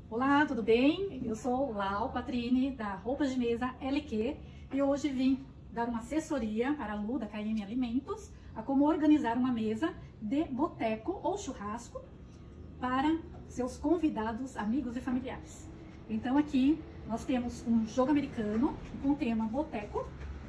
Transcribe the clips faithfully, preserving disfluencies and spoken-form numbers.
Olá, tudo bem? Eu sou Lau Patrini, da Roupas de Mesa L Q, e hoje vim dar uma assessoria para a Lu, da K M Alimentos, a como organizar uma mesa de boteco ou churrasco para seus convidados, amigos e familiares. Então aqui nós temos um jogo americano com tema boteco,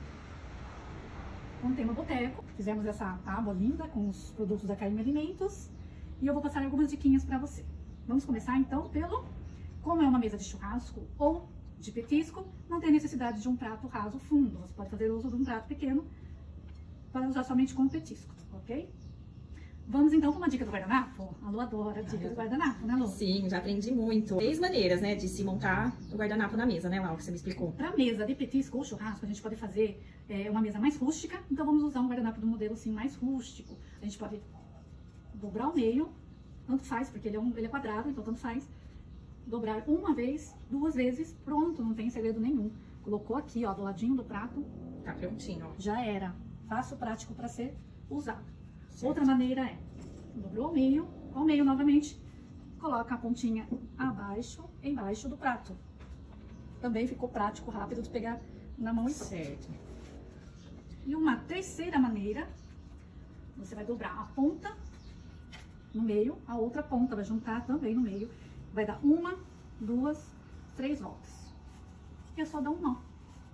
com tema boteco. Fizemos essa tábua linda com os produtos da K M Alimentos e eu vou passar algumas diquinhas para você. Vamos começar então pelo, como é uma mesa de churrasco ou de petisco, não tem necessidade de um prato raso fundo. Você pode fazer uso de um prato pequeno para usar somente como petisco, ok? Vamos então com uma dica do guardanapo? A Lu adora a dica do guardanapo, né, Lu? Sim, já aprendi muito. Três maneiras, né, de se montar o guardanapo na mesa, né, Lau, que você me explicou. Para mesa de petisco ou churrasco, a gente pode fazer é, uma mesa mais rústica, então vamos usar um guardanapo do modelo assim mais rústico. A gente pode dobrar o meio, tanto faz, porque ele é, um, ele é quadrado, então tanto faz. Dobrar uma vez, duas vezes, pronto, não tem segredo nenhum. Colocou aqui, ó, do ladinho do prato. Tá prontinho, ó. Já era. Fácil, prático para ser usado. Certo. Outra maneira é, dobrou ao meio, ao meio novamente, coloca a pontinha abaixo, embaixo do prato. Também ficou prático, rápido de pegar na mão e certo. E uma terceira maneira, você vai dobrar a ponta no meio, a outra ponta vai juntar também no meio. Vai dar uma, duas, três voltas. E é só dar um nó.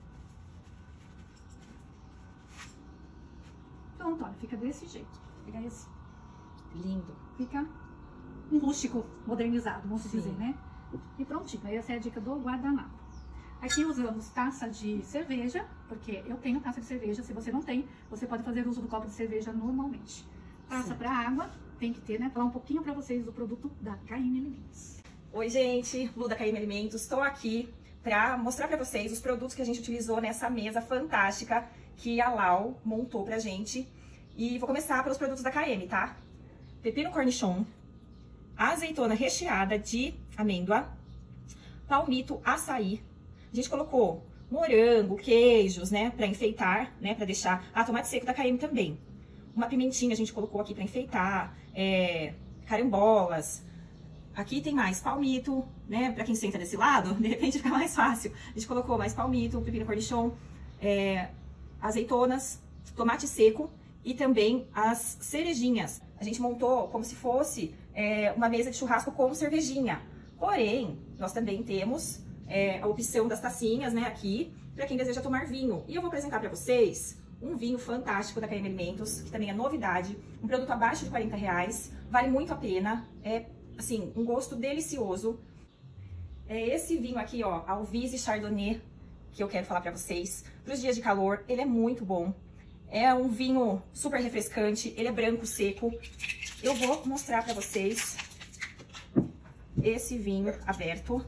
Pronto, olha, fica desse jeito. Vou pegar esse. Lindo. Fica um rústico modernizado, vamos Sim. dizer, né? E prontinho, essa é a dica do guardanapo. Aqui usamos taça de cerveja, porque eu tenho taça de cerveja. Se você não tem, você pode fazer uso do copo de cerveja normalmente. Taça para água, tem que ter, né? Falar um pouquinho para vocês do produto da K M Alimentos. Oi, gente, Lu da K M Alimentos. Estou aqui para mostrar para vocês os produtos que a gente utilizou nessa mesa fantástica que a Lau montou pra gente. E vou começar pelos produtos da K M, tá? Pepino cornichon, azeitona recheada de amêndoa, palmito açaí. A gente colocou morango, queijos, né, para enfeitar, né, para deixar... Ah, tomate seco da K M também. Uma pimentinha a gente colocou aqui para enfeitar, é, carambolas. Aqui tem mais palmito, né, para quem senta desse lado, de repente fica mais fácil. A gente colocou mais palmito, pepino cornichon, é, azeitonas, tomate seco e também as cerejinhas. A gente montou como se fosse é, uma mesa de churrasco com cervejinha. Porém, nós também temos é, a opção das tacinhas, né, aqui, para quem deseja tomar vinho. E eu vou apresentar para vocês um vinho fantástico da K M Alimentos, que também é novidade, um produto abaixo de quarenta reais, vale muito a pena, é, assim, um gosto delicioso. É esse vinho aqui, ó, Alvise Chardonnay, que eu quero falar pra vocês. Para os dias de calor, ele é muito bom. É um vinho super refrescante, ele é branco, seco. Eu vou mostrar pra vocês esse vinho aberto.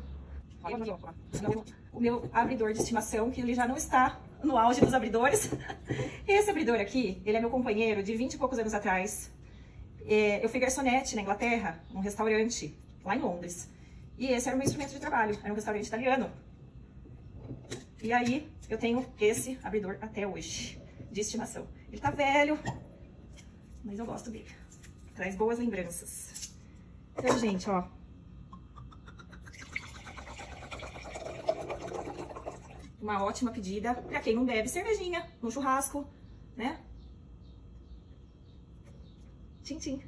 O meu abridor de estimação, que ele já não está no auge dos abridores. Esse abridor aqui, ele é meu companheiro de vinte e poucos anos atrás. É, eu fui garçonete na Inglaterra, num restaurante, lá em Londres. E esse era o meu instrumento de trabalho, era um restaurante italiano. E aí, eu tenho esse abridor até hoje, de estimação. Ele tá velho, mas eu gosto dele. Traz boas lembranças. Então, gente, ó. Uma ótima pedida pra quem não bebe cervejinha no churrasco, né? Tchim, tchim.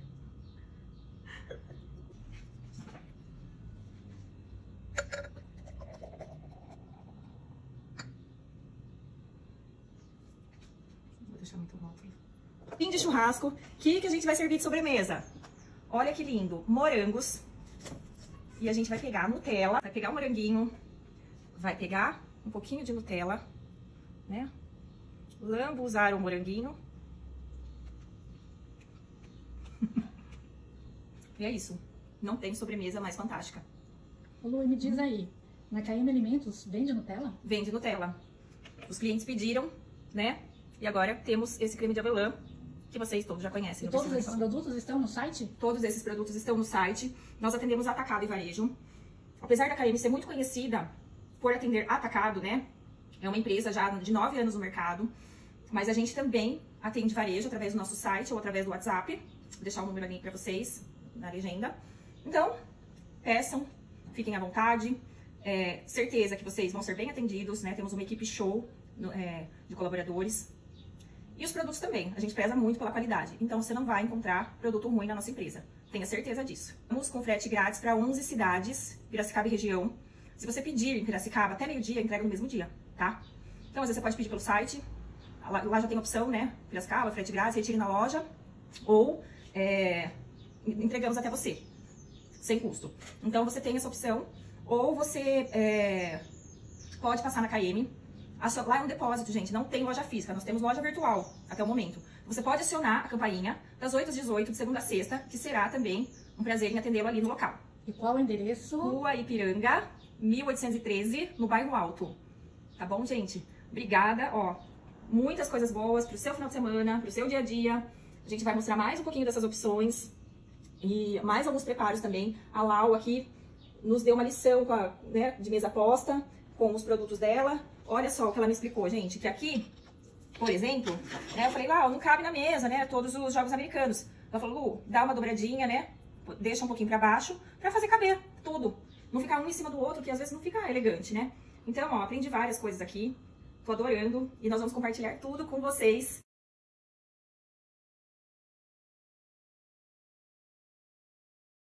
Vou deixar muito rótulo. Fim de churrasco. O que, que a gente vai servir de sobremesa? Olha que lindo. Morangos. E a gente vai pegar a Nutella. Vai pegar o moranguinho. Vai pegar um pouquinho de Nutella, né? Lambuzar o moranguinho. E é isso. Não tem sobremesa mais fantástica. Ô Lu, me diz aí, na K M Alimentos vende Nutella? Vende Nutella. Os clientes pediram, né? E agora temos esse creme de avelã, que vocês todos já conhecem. E todos esses produtos estão no site? Todos esses produtos estão no site. Nós atendemos atacado e varejo. Apesar da K M ser muito conhecida por atender atacado, né? É uma empresa já de nove anos no mercado. Mas a gente também atende varejo através do nosso site ou através do WhatsApp. Vou deixar o número ali pra vocês na legenda. Então, peçam, fiquem à vontade. É, certeza que vocês vão ser bem atendidos, né? Temos uma equipe show no, é, de colaboradores. E os produtos também, a gente preza muito pela qualidade. Então, você não vai encontrar produto ruim na nossa empresa. Tenha certeza disso. Estamos com frete grátis para onze cidades, Piracicaba e região. Se você pedir em Piracicaba até meio-dia, entrega no mesmo dia, tá? Então, às vezes você pode pedir pelo site. Lá, lá já tem opção, né? Piracicaba, frete grátis, retire na loja. Ou é, entregamos até você, sem custo. Então, você tem essa opção. Ou você é, pode passar na K M. Lá é um depósito, gente, não tem loja física, nós temos loja virtual até o momento. Você pode acionar a campainha das oito às dezoito, de segunda a sexta, que será também um prazer em atendê-lo ali no local. E qual é o endereço? Rua Ipiranga, mil oitocentos e treze, no bairro Alto. Tá bom, gente? Obrigada, ó. Muitas coisas boas pro seu final de semana, pro seu dia a dia. A gente vai mostrar mais um pouquinho dessas opções e mais alguns preparos também. A Lau aqui nos deu uma lição com a, né, de mesa posta, com os produtos dela. Olha só o que ela me explicou, gente, que aqui, por exemplo, né, eu falei, Lau, não cabe na mesa, né, todos os jogos americanos. Ela falou, Lu, dá uma dobradinha, né, deixa um pouquinho pra baixo, pra fazer caber tudo. Não ficar um em cima do outro, que às vezes não fica elegante, né. Então, ó, aprendi várias coisas aqui, tô adorando, e nós vamos compartilhar tudo com vocês.